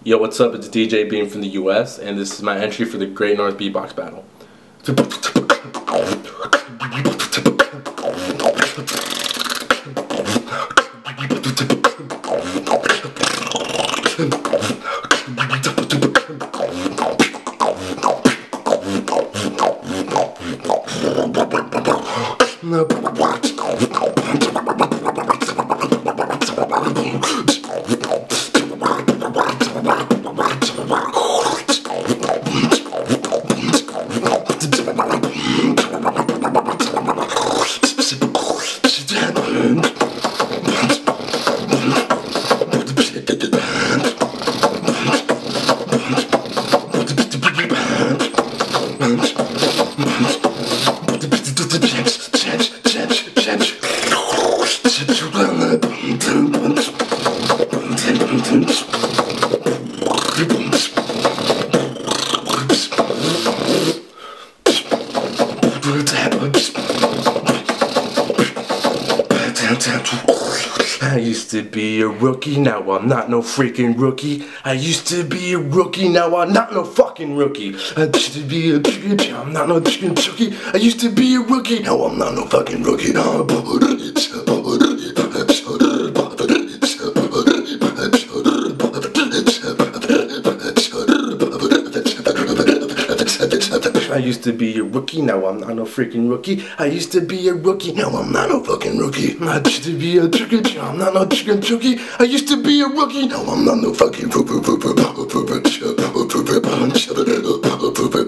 Yo, what's up? It's DjB3AN from the US, and this is my entry for the Great North Beatbox Battle. I used to be a rookie, now I'm not no freaking rookie. I used to be a rookie, now I'm not no fucking rookie. I used to be a rookie, I'm not no fucking rookie. I used to be a rookie, now I'm not no fucking rookie. I used to be a rookie, now I'm not no freaking rookie. I used to be a rookie, now I'm not no fucking rookie. I used to be a rookie, I'm not no chicken rookie. I used to be a rookie, now I'm not no fucking rookie.